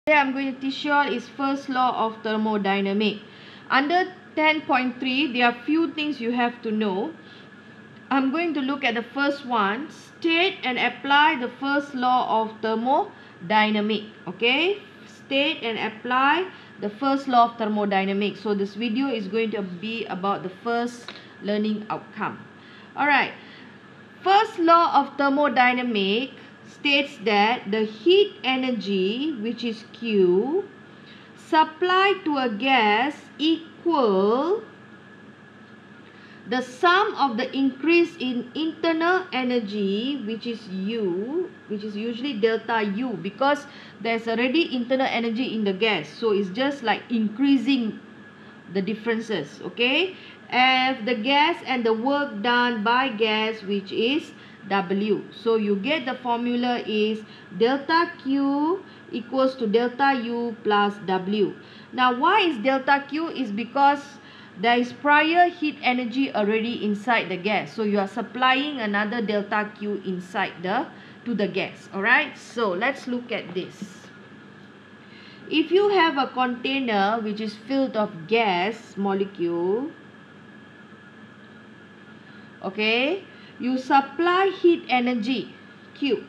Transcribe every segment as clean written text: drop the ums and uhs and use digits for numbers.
Today I'm going to teach you all is first law of thermodynamics. Under 10.3, there are few things you have to know. I'm going to look at the first one. State and apply the first law of thermodynamics. Okay? State and apply the first law of thermodynamics. So this video is going to be about the first learning outcome. Alright. First law of thermodynamics states that the heat energy, which is Q, supplied to a gas equal the sum of the increase in internal energy, which is U, which is usually delta U, because there's already internal energy in the gas, so it's just like increasing the differences. Okay, F the gas and the work done by gas, which is W. So you get the formula is delta Q equals to delta U plus W. Now why is delta Q? Is because there is prior heat energy already inside the gas, so you are supplying another delta Q inside to the gas. Alright, so let's look at this. If you have a container which is filled of gas molecule, okay, you supply heat energy Q.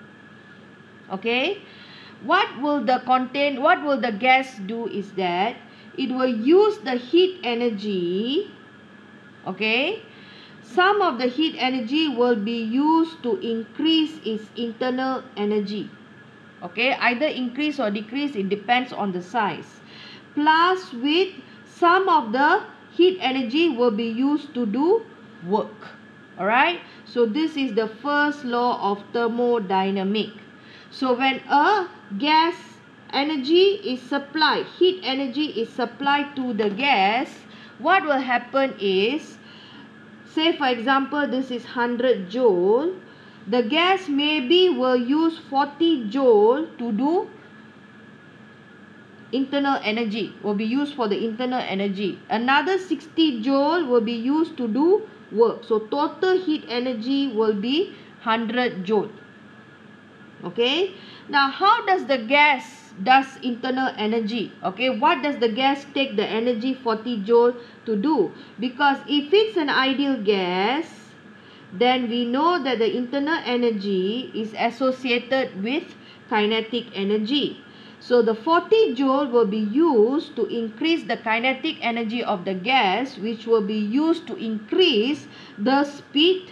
Okay, what will the gas do is that it will use the heat energy. Okay, some of the heat energy will be used to increase its internal energy. Okay, either increase or decrease, it depends on the size. Plus with some of the heat energy will be used to do work. Alright, so this is the first law of thermodynamics. So when a gas energy is supplied, heat energy is supplied to the gas, what will happen is, say for example this is 100 joule, the gas maybe will use 40 joule to do internal energy, will be used for the internal energy. Another 60 joule will be used to do work. So total heat energy will be 100 joule. Okay. Now how does the gas does internal energy? Okay. What does the gas take the energy 40 joule to do? Because if it's an ideal gas, then we know that the internal energy is associated with kinetic energy. So the 40 joule will be used to increase the kinetic energy of the gas, which will be used to increase the speed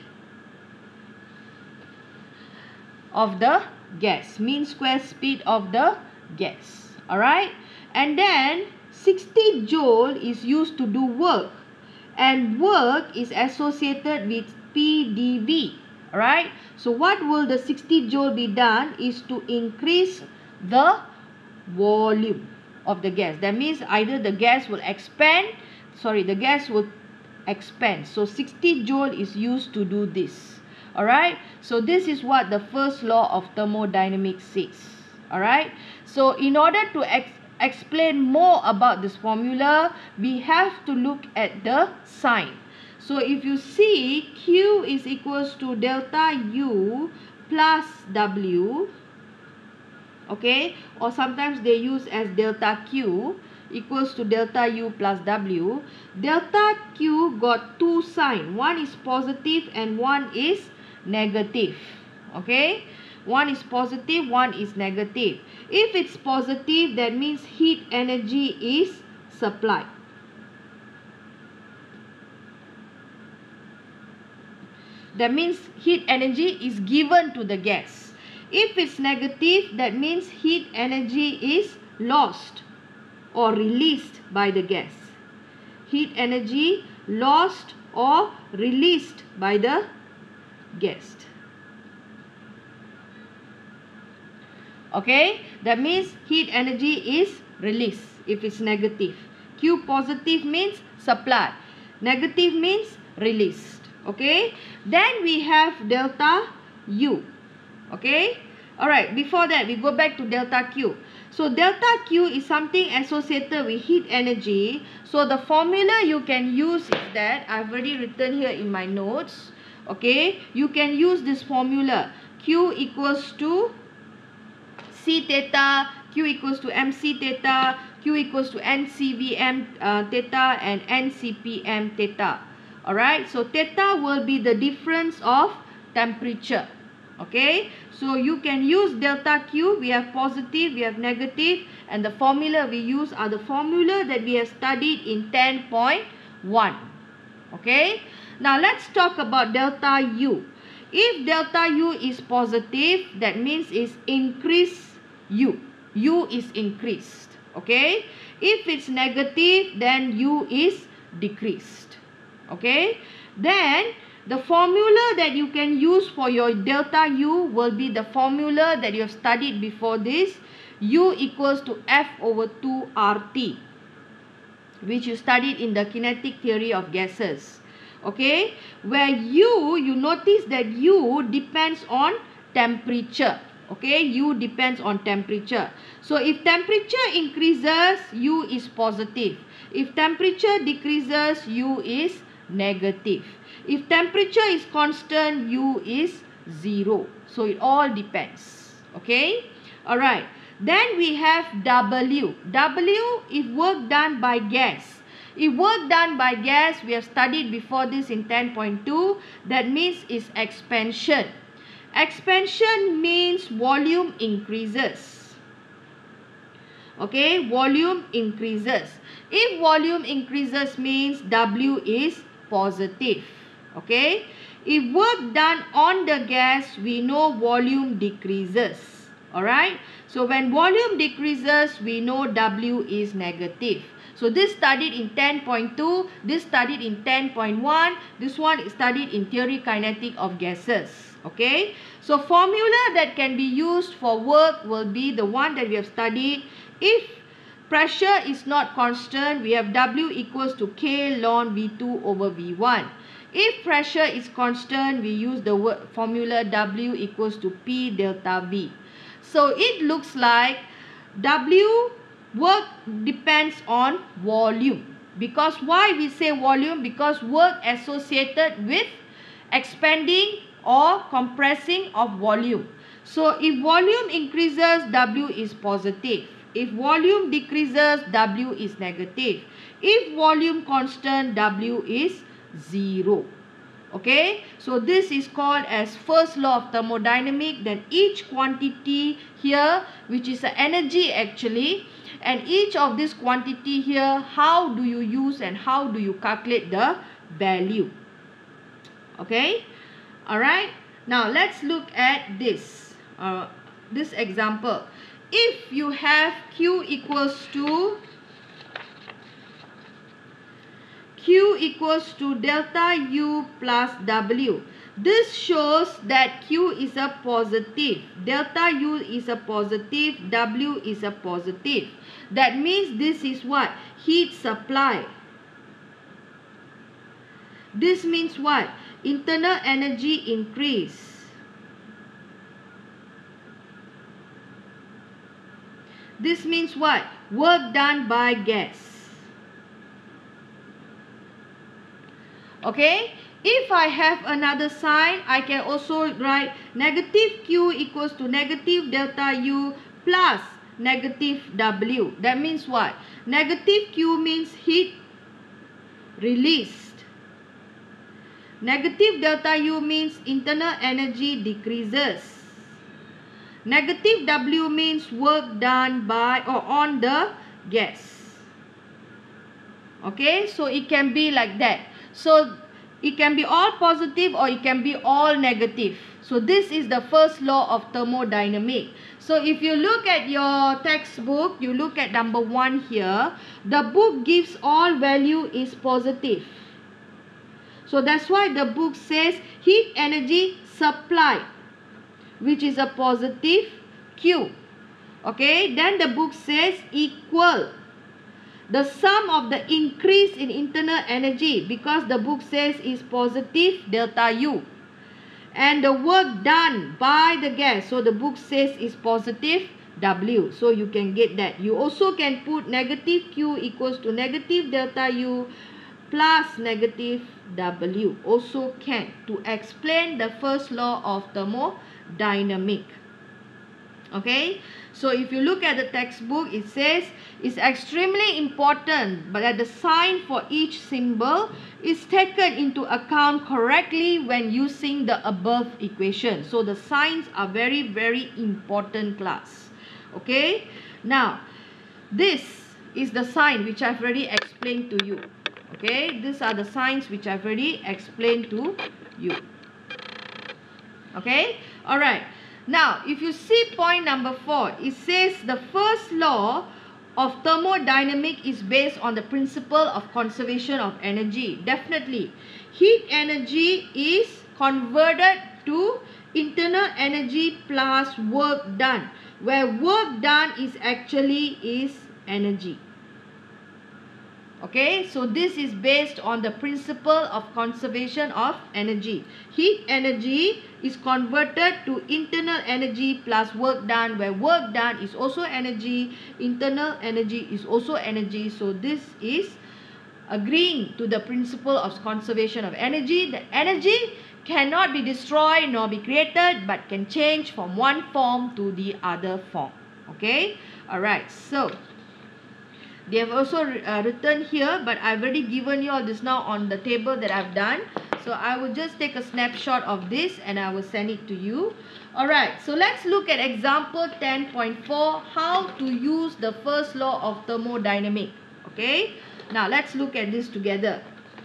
of the gas, mean square speed of the gas. Alright, and then 60 joule is used to do work, and work is associated with PdV. Alright, so what will the 60 joule be done is to increase the volume of the gas. That means either the gas will expand, the gas will expand. So 60 joule is used to do this. Alright, so this is what the first law of thermodynamics says. Alright, so in order to explain more about this formula, we have to look at the sign. So if you see, Q is equals to delta U plus W. Okay, or sometimes they use as delta Q equals to delta U plus W. Delta Q got two signs. One is positive and one is negative. Okay, one is positive, one is negative. If it's positive, that means heat energy is supplied. That means heat energy is given to the gas. If it's negative, that means heat energy is lost or released by the gas. Heat energy lost or released by the gas. Okay, that means heat energy is released if it's negative. Q positive means supply, negative means released. Okay, then we have delta U. Okay, alright, before that we go back to delta Q. So delta Q is something associated with heat energy. So the formula you can use is that I've already written here in my notes. Okay, you can use this formula. Q equals to C theta Q equals to MC theta, Q equals to NCVM theta, and NCPM theta. Alright, so theta will be the difference of temperature. Okay, so you can use delta Q. We have positive, we have negative, and the formula we use are the formula that we have studied in 10.1. Okay, now let's talk about delta U. If delta U is positive, that means it's increased U. U is increased. Okay, if it's negative, then U is decreased. Okay, then the formula that you can use for your delta U will be the formula that you have studied before this. U equals to F over 2 RT, which you studied in the kinetic theory of gases. Okay, where U, you notice that U depends on temperature. Okay, U depends on temperature. So if temperature increases, U is positive. If temperature decreases, U is negative. If temperature is constant, U is 0. So it all depends. Okay. Alright. Then we have W. W is work done by gas. If work done by gas, we have studied before this in 10.2. That means is expansion. Expansion means volume increases. Okay. Volume increases. If volume increases means W is positive. Okay, if work done on the gas, we know volume decreases. Alright, so when volume decreases, we know W is negative. So this studied in 10.2, this studied in 10.1, this one is studied in theory kinetic of gases. Okay, so formula that can be used for work will be the one that we have studied. If pressure is not constant, we have W equals to K ln V2 over V1. If pressure is constant, we use the formula W equals to P delta V. So it looks like W work depends on volume. Because why we say volume? Because work associated with expanding or compressing of volume. So if volume increases, W is positive. If volume decreases, W is negative. If volume constant, W is 0. Okay, so this is called as first law of thermodynamics. Then each quantity here, which is an energy actually, and each of this quantity here, how do you use and how do you calculate the value? Okay, alright. Now let's look at this example. If you have Q equals to delta U plus W. This shows that Q is a positive, delta U is a positive, W is a positive. That means this is what? Heat supply. This means what? Internal energy increase. This means what? Work done by gas. Okay, if I have another sign, I can also write negative Q equals to negative delta U plus negative W. That means what? Negative Q means heat released. Negative delta U means internal energy decreases. Negative W means work done by or on the gas. Okay, so it can be like that. So it can be all positive or it can be all negative. So this is the first law of thermodynamics. So if you look at your textbook, you look at number 1 here. The book gives all value is positive. So that's why the book says heat energy supply, which is a positive Q. Okay, then the book says equal the sum of the increase in internal energy, because the book says is positive delta U, and the work done by the gas, so the book says is positive W. So you can get that. You also can put negative Q equals to negative delta U plus negative W. Also can, to explain the first law of thermodynamics. Okay, so if you look at the textbook, it says it's extremely important but that the sign for each symbol is taken into account correctly when using the above equation. So the signs are very, very important, class. Okay, now this is the sign which I've already explained to you. Okay, these are the signs which I've already explained to you. Okay, all right. Now, if you see point number 4, it says the first law of thermodynamics is based on the principle of conservation of energy. Definitely, heat energy is converted to internal energy plus work done, where work done is actually energy. Okay, so this is based on the principle of conservation of energy. Heat energy is converted to internal energy plus work done, where work done is also energy, internal energy is also energy. So this is agreeing to the principle of conservation of energy. The energy cannot be destroyed nor be created, but can change from one form to the other form. Okay, alright, so they have also written here, but I've already given you all this now on the table that I've done. So I will just take a snapshot of this and I will send it to you. Alright, so let's look at example 10.4, how to use the first law of thermodynamics. Okay, now let's look at this together.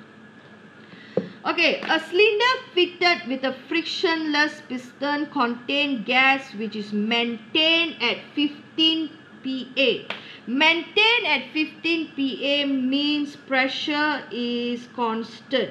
Okay, a cylinder fitted with a frictionless piston contains gas which is maintained at 15 PA. Maintained at 15 PA means pressure is constant.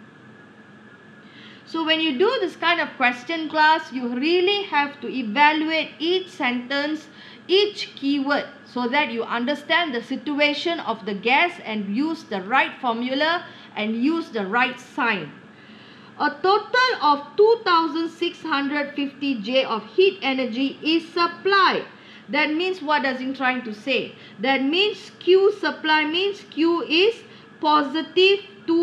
So when you do this kind of question, class, you really have to evaluate each sentence, each keyword, so that you understand the situation of the gas and use the right formula and use the right sign. A total of 2650 J of heat energy is supplied. That means, what does it trying to say? That means Q supply means Q is positive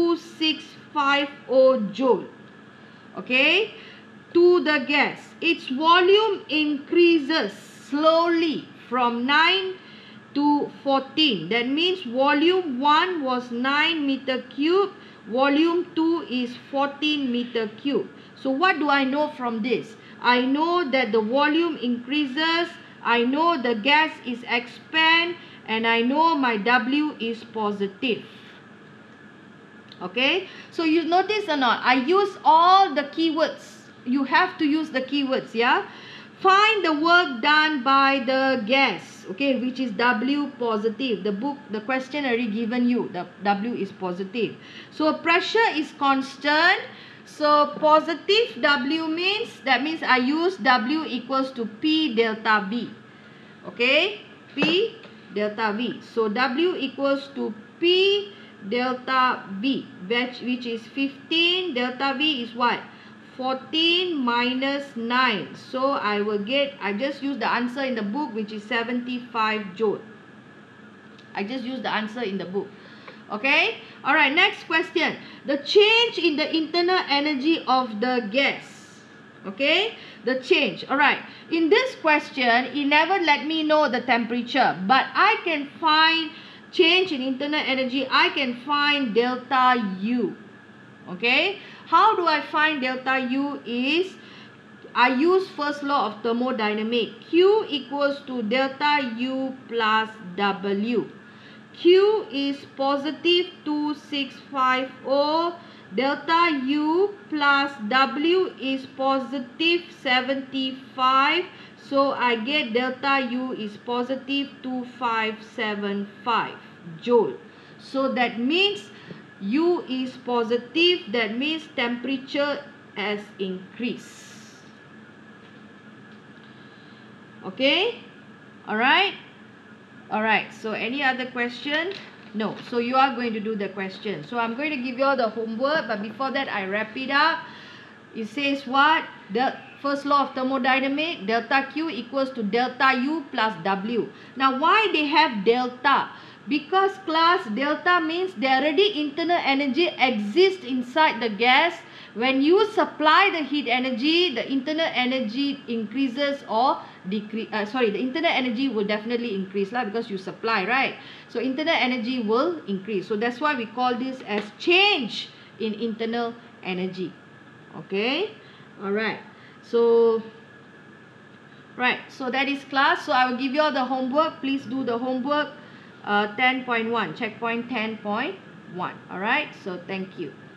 2650 joule. Okay, to the gas. Its volume increases slowly from 9 to 14. That means volume 1 was 9 meter cube. Volume 2 is 14 meter cube. So what do I know from this? I know that the volume increases. I know the gas is expand. And I know my W is positive. Okay, so you notice or not, I use all the keywords. You have to use the keywords, yeah. Find the work done by the gas, okay, which is W positive. The question already given you, the W is positive. So pressure is constant. So positive W means, that means I use W equals to P delta V. Okay, P delta V. So W equals to P delta V, which is 15. Delta V is what? 14 minus 9. So I just use the answer in the book, which is 75 joule. I just use the answer in the book. Okay, alright, next question. The change in the internal energy of the gas. Okay, the change. Alright, in this question, it never let me know the temperature, but I can find change in internal energy. I can find delta U. Okay, how do I find delta U? Is I use first law of thermodynamics. Q equals to delta U plus W. Q is positive 2650. Delta U plus W is positive 75. So I get delta U is positive 2575 joule. So that means U is positive. That means temperature has increased. Okay, alright. Alright, so any other question? No, so you are going to do the question. So I'm going to give you all the homework, but before that I wrap it up. It says what? The first law of thermodynamics, delta Q equals to delta U plus W. Now why they have delta? Because class, delta means there already internal energy exists inside the gas. When you supply the heat energy, the internal energy increases or decrease. The internal energy will definitely increase lah, because you supply, right? So internal energy will increase. So that's why we call this as change in internal energy. Okay, all right. So so that is class. So I will give you all the homework. Please do the homework. 10.1, checkpoint 10.1. All right. So thank you.